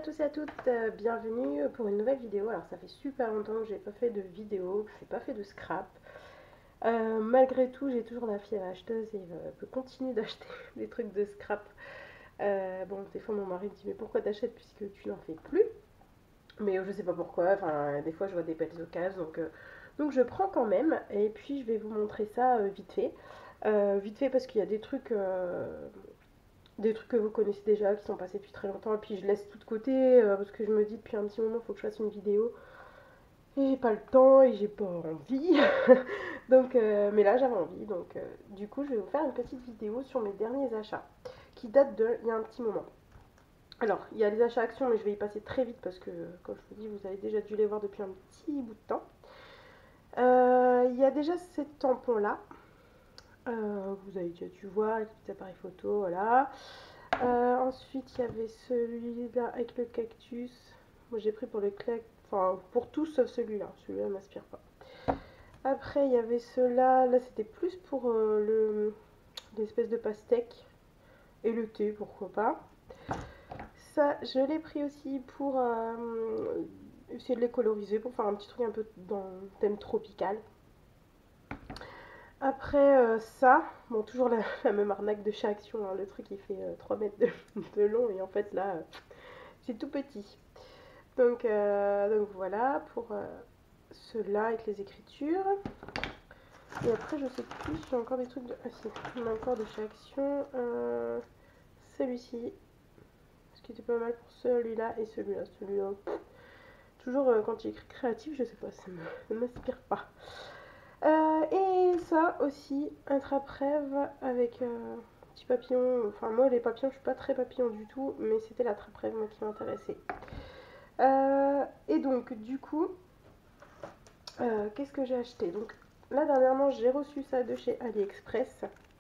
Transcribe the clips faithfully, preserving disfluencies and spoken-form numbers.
tous et à toutes, euh, bienvenue pour une nouvelle vidéo. Alors ça fait super longtemps que j'ai pas fait de vidéo, que j'ai pas fait de scrap. Euh, malgré tout, j'ai toujours la fièvre acheteuse et euh, je continue d'acheter des trucs de scrap. Euh, bon, des fois mon mari me dit mais pourquoi t'achètes puisque tu n'en fais plus? Mais euh, je sais pas pourquoi, enfin des fois je vois des belles occasions donc, euh, donc je prends quand même. Et puis je vais vous montrer ça euh, vite fait. Euh, vite fait parce qu'il y a des trucs... euh, des trucs que vous connaissez déjà, qui sont passés depuis très longtemps, et puis je laisse tout de côté, euh, parce que je me dis depuis un petit moment, il faut que je fasse une vidéo, et j'ai pas le temps, et j'ai pas envie, donc, euh, mais là j'avais envie, donc euh, du coup je vais vous faire une petite vidéo sur mes derniers achats, qui datent de, il y a un petit moment. Alors, il y a les achats actions, mais je vais y passer très vite, parce que, comme je vous dis, vous avez déjà dû les voir depuis un petit bout de temps. Euh, il y a déjà ces tampons-là, euh, vous avez déjà dû voir, les petits appareils photo, voilà. Euh, ensuite, il y avait celui-là avec le cactus. Moi, j'ai pris pour le clac, enfin pour tout sauf celui-là. Celui-là ne m'inspire pas. Après, il y avait ceux-là. Là, c'était plus pour euh, le l'espèce de pastèque et le thé, pourquoi pas. Ça, je l'ai pris aussi pour euh, essayer de les coloriser, pour faire un petit truc un peu dans le thème tropical. Après euh, ça, bon toujours la, la même arnaque de chez Action, hein, le truc il fait euh, trois mètres de, de long et en fait là euh, c'est tout petit. Donc, euh, donc voilà pour euh, ceux-là avec les écritures. Et après je sais plus si j'ai encore des trucs de... Ah si, il y en a encore de chez Action. Euh, celui-ci, ce qui était pas mal pour celui-là et celui-là. Celui-là, toujours euh, quand il écrit créatif, je sais pas, ça ne m'inspire pas. Euh, et ça aussi, un trappe-rêve avec euh, petit papillon. Enfin, moi, les papillons, je suis pas très papillon du tout, mais c'était la trappe-rêve moi, qui m'intéressait. Euh, et donc, du coup, euh, qu'est-ce que j'ai acheté? Donc, là, dernièrement, j'ai reçu ça de chez AliExpress.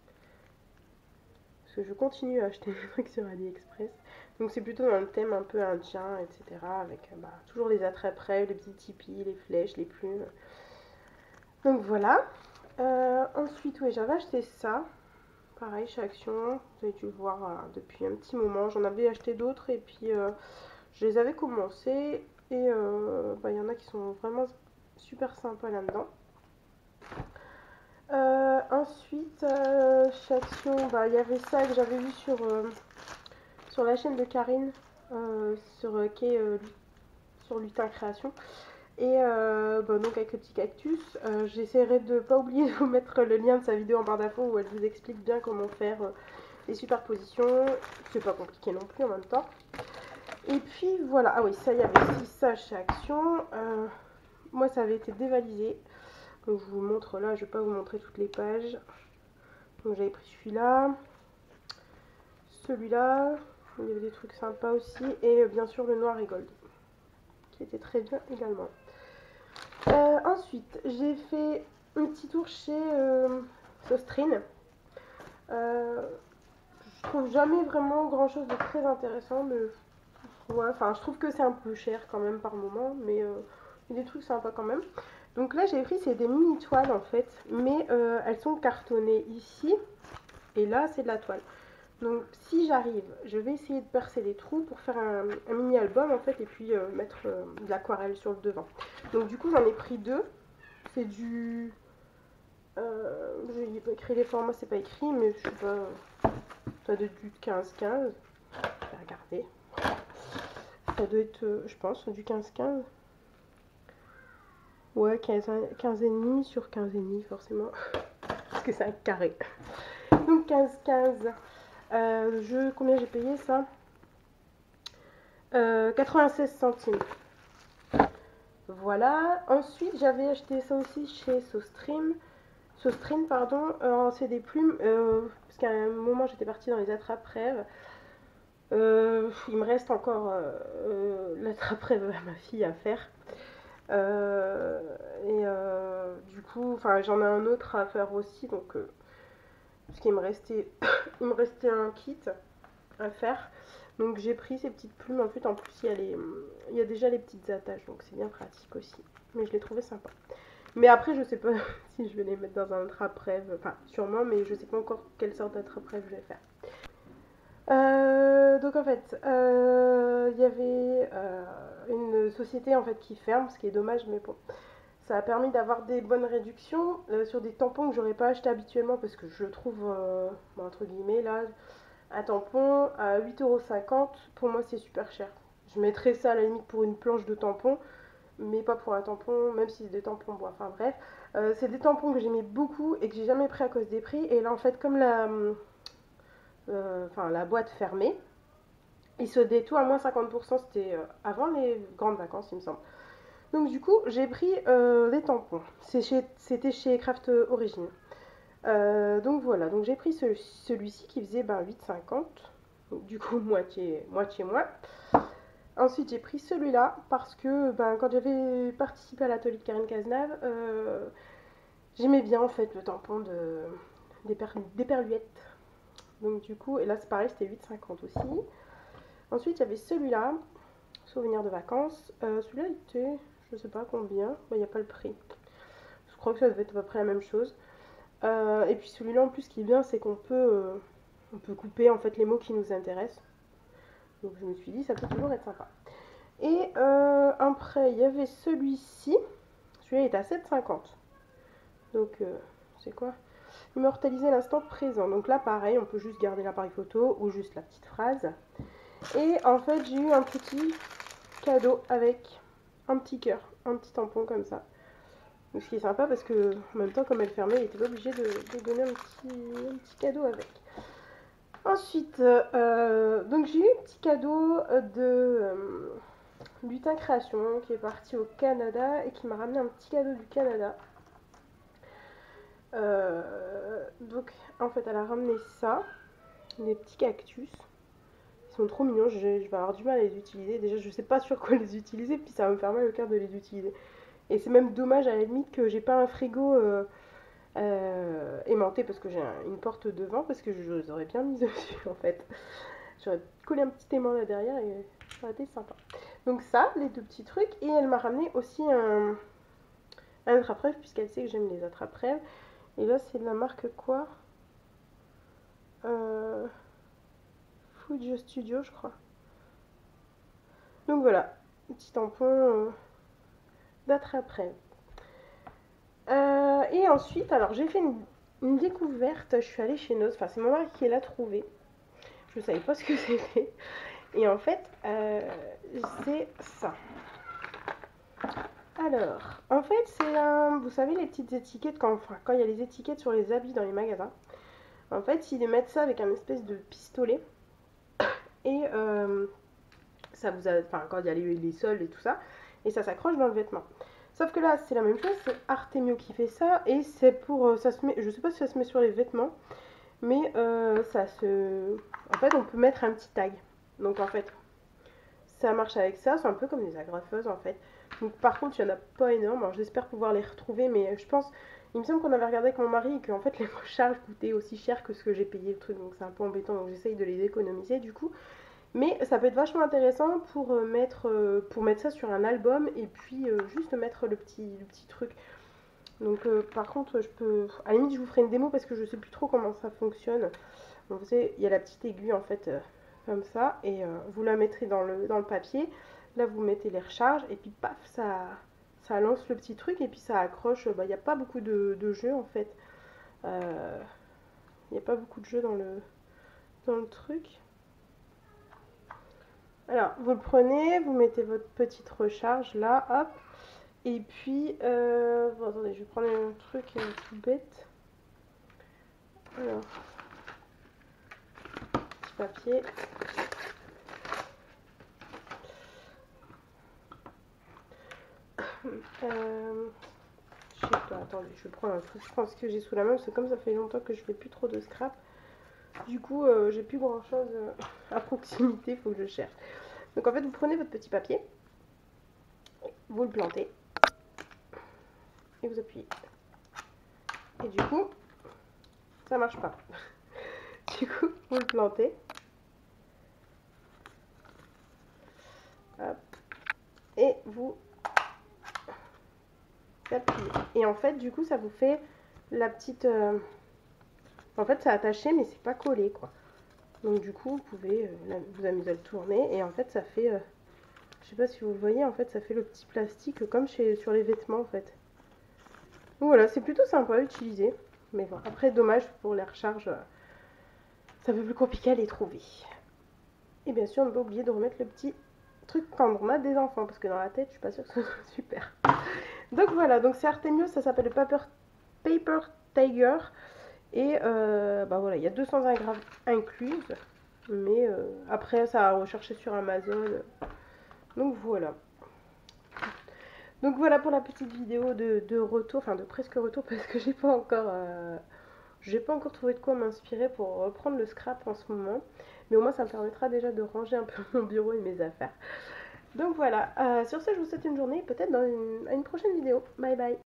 Parce que je continue à acheter des trucs sur AliExpress. Donc, c'est plutôt dans le thème un peu indien, et cetera. Avec bah, toujours les attrape-rêves, les petits tipis, les flèches, les plumes. Donc, voilà. Euh, ensuite, oui, j'avais acheté ça. Pareil, chez Action, vous avez dû le voir euh, depuis un petit moment. J'en avais acheté d'autres et puis euh, je les avais commencés. Et euh, bah, y en a qui sont vraiment super sympas là-dedans. Euh, ensuite, euh, chez Action, bah, y avait ça que j'avais vu sur, euh, sur la chaîne de Karine, euh, sur, euh, qui est, euh, sur Lutin Création. Et euh, bah, donc avec le petit cactus, euh, j'essaierai de ne pas oublier de vous mettre le lien de sa vidéo en barre d'infos où elle vous explique bien comment faire euh, les superpositions. C'est pas compliqué non plus en même temps. Et puis voilà, ah oui, ça y avait aussi ça chez Action. Euh, moi ça avait été dévalisé. Donc je vous montre là, je vais pas vous montrer toutes les pages. Donc j'avais pris celui-là, celui-là, il y avait des trucs sympas aussi. Et euh, bien sûr le noir et gold, qui était très bien également. Euh, ensuite, j'ai fait un petit tour chez euh, Sostrine. Euh, je trouve jamais vraiment grand chose de très intéressant, mais ouais, enfin, je trouve que c'est un peu cher quand même par moment, mais euh, il y a des trucs sympas quand même. Donc là, j'ai pris, c'est des mini toiles en fait, mais euh, elles sont cartonnées ici, et là, c'est de la toile. Donc si j'arrive, je vais essayer de percer les trous pour faire un, un mini album en fait et puis euh, mettre euh, de l'aquarelle sur le devant. Donc du coup j'en ai pris deux. C'est du... Euh, j'ai pas écrit les formats, c'est pas écrit, mais je sais pas... Ça doit être du quinze quinze. Je vais regarder. Ça doit être, euh, je pense, du quinze quinze. Ouais, quinze, quinze et demi sur quinze et demi forcément. Parce que c'est un carré. Donc quinze quinze. Euh, je, combien j'ai payé ça? euh, quatre-vingt-seize centimes. Voilà. Ensuite, j'avais acheté ça aussi chez Sostream. Sostrine, pardon. Euh, c'est des plumes. Euh, parce qu'à un moment, j'étais partie dans les attrape-rêves. Euh, il me reste encore euh, euh, l'attrape-rêve à ma fille à faire. Euh, et euh, du coup, enfin, j'en ai un autre à faire aussi. Donc, euh, parce qu'il me restait, il me restait un kit à faire. Donc j'ai pris ces petites plumes. En fait, en plus, il y a, les, il y a déjà les petites attaches. Donc c'est bien pratique aussi. Mais je l'ai trouvé sympa. Mais après, je sais pas si je vais les mettre dans un attrape-rêve. Enfin, sûrement, mais je sais pas encore quelle sorte d'attrape-rêve je vais faire. Euh, euh, donc en fait, euh, il y avait euh, une société en fait qui ferme, ce qui est dommage, mais bon, ça a permis d'avoir des bonnes réductions euh, sur des tampons que j'aurais pas acheté habituellement parce que je trouve, euh, bon, entre guillemets, là, un tampon à huit euros cinquante, pour moi c'est super cher. Je mettrais ça à la limite pour une planche de tampons, mais pas pour un tampon, même si c'est des tampons, bon, enfin bref. Euh, c'est des tampons que j'aimais beaucoup et que j'ai jamais pris à cause des prix. Et là en fait, comme la, euh, enfin, la boîte fermée, ils se détournent à moins cinquante pour cent, c'était euh, avant les grandes vacances il me semble. Donc du coup, j'ai pris euh, des tampons. C'est chez- C'était chez Craft Origin. Euh, donc voilà, donc j'ai pris ce- celui-ci qui faisait ben, huit cinquante. Donc du coup, moitié, moitié moins. Ensuite, j'ai pris celui-là parce que ben, quand j'avais participé à l'atelier de Karine Cazenave, euh, j'aimais bien en fait le tampon de, des, per, des perluettes. Donc du coup, et là c'est pareil, c'était huit cinquante aussi. Ensuite, il y avait celui-là, souvenir de vacances. Euh, celui-là était, je sais pas combien, il n'y a pas le prix. Je crois que ça devait être à peu près la même chose. Euh, et puis celui-là en plus, ce qui est bien, c'est qu'on peut, euh, on peut couper en fait les mots qui nous intéressent. Donc je me suis dit, ça peut toujours être sympa. Et euh, après, il y avait celui-ci. Celui-là est à sept cinquante. Donc, euh, c'est quoi? Immortaliser l'instant présent. Donc là, pareil, on peut juste garder l'appareil photo ou juste la petite phrase. Et en fait, j'ai eu un petit cadeau avec un petit cœur, un petit tampon comme ça. Donc, ce qui est sympa parce que en même temps, comme elle fermait, il était pas obligé de, de donner un petit, un petit cadeau avec. Ensuite, euh, donc j'ai eu un petit cadeau de euh, Lutin Création qui est parti au Canada et qui m'a ramené un petit cadeau du Canada. Euh, donc en fait, elle a ramené ça, des petits cactus. Ils sont trop mignons, je, je vais avoir du mal à les utiliser. Déjà, je sais pas sur quoi les utiliser, puis ça va me faire mal au cœur de les utiliser. Et c'est même dommage à la limite que j'ai pas un frigo euh, euh, aimanté parce que j'ai un, une porte devant, parce que je, je les aurais bien mis dessus en fait. J'aurais collé un petit aimant là derrière et ça aurait été sympa. Donc ça, les deux petits trucs. Et elle m'a ramené aussi un, un attrape-rêve, puisqu'elle sait que j'aime les attrape-rêves. Et là, c'est de la marque quoi euh, Fuji Studio, je crois. Donc voilà, petit tampon euh, d'attrape-rêve. Euh, et ensuite, alors j'ai fait une, une découverte. Je suis allée chez Noz, enfin c'est mon mari qui l'a trouvé. Je ne savais pas ce que c'était. Et en fait, euh, c'est ça. Alors, en fait, c'est un. Vous savez, les petites étiquettes, quand, enfin, quand il y a les étiquettes sur les habits dans les magasins, en fait, ils mettent ça avec un espèce de pistolet. Et euh, ça vous a. Enfin, quand il y a les, les sols et tout ça, et ça s'accroche dans le vêtement. Sauf que là, c'est la même chose, c'est Artemio qui fait ça, et c'est pour. Ça se met, je sais pas si ça se met sur les vêtements, mais euh, ça se. En fait, on peut mettre un petit tag. Donc, en fait, ça marche avec ça, c'est un peu comme des agrafeuses en fait. Donc, par contre, il n'y en a pas énorme. Alors, j'espère pouvoir les retrouver, mais je pense. Il me semble qu'on avait regardé avec mon mari et qu'en fait, les recharges coûtaient aussi cher que ce que j'ai payé le truc, donc c'est un peu embêtant. Donc, j'essaye de les économiser du coup. Mais ça peut être vachement intéressant pour mettre, pour mettre ça sur un album et puis euh, juste mettre le petit, le petit truc. Donc, euh, par contre, je peux. À la limite, je vous ferai une démo parce que je sais plus trop comment ça fonctionne. Donc, vous savez, il y a la petite aiguille en fait. Euh, comme ça, et euh, vous la mettrez dans le, dans le papier. Là, vous mettez les recharges, et puis paf, ça, ça lance le petit truc, et puis ça accroche. Il bah, n'y a pas beaucoup de, de jeux en fait. Il euh, n'y a pas beaucoup de jeux dans le, dans le truc. Alors, vous le prenez, vous mettez votre petite recharge là, hop. Et puis, euh, bon, attendez, je vais prendre un truc euh, tout bête. Alors, petit papier. Euh, je sais pas, attendez, je vais prendre un truc, je pense que j'ai sous la main, parce que comme ça fait longtemps que je fais plus trop de scrap, du coup, euh, j'ai plus grand chose euh, à proximité, il faut que je cherche. Donc en fait, vous prenez votre petit papier, vous le plantez, et vous appuyez. Et du coup, ça marche pas. Du coup, vous le plantez. Hop. Et vous appuyez. Et en fait, du coup, ça vous fait la petite... Euh... En fait, c'est attaché, mais c'est pas collé, quoi. Donc du coup, vous pouvez euh, vous amuser à le tourner. Et en fait, ça fait, euh, je sais pas si vous le voyez, en fait, ça fait le petit plastique comme chez, sur les vêtements, en fait. Donc voilà, c'est plutôt sympa à utiliser. Mais bon, après, dommage pour les recharges, euh, c'est un peu plus compliqué à les trouver. Et bien sûr, on ne peut pas oublier de remettre le petit truc cambromate des enfants, parce que dans la tête, je suis pas sûre que ce soit super. Donc voilà, donc c'est Artemio, ça s'appelle le Paper, Paper Tiger. Et euh, bah voilà, il y a deux cents grammes incluses. Mais euh, après, ça a recherché sur Amazon. Donc voilà. Donc voilà pour la petite vidéo de, de retour, enfin de presque retour, parce que j'ai pas encore... Euh, j'ai pas encore trouvé de quoi m'inspirer pour reprendre le scrap en ce moment. Mais au moins, ça me permettra déjà de ranger un peu mon bureau et mes affaires. Donc voilà, euh, sur ce, je vous souhaite une journée, peut-être dans une, à une prochaine vidéo. Bye bye.